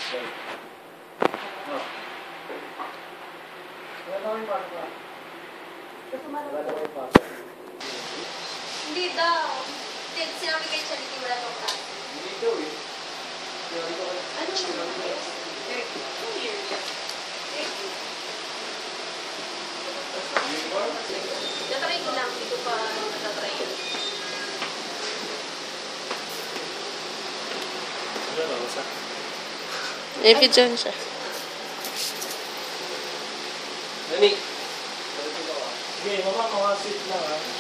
Hindi daw. Sinabi kay Charity wala tong ka. Hindi daw eh. Ano siya? 2 years. Tatry ko lang. Hindi ko pa natatry yun. Ipid dyan siya. Nani? Sige, mama, mga sweet lang ha.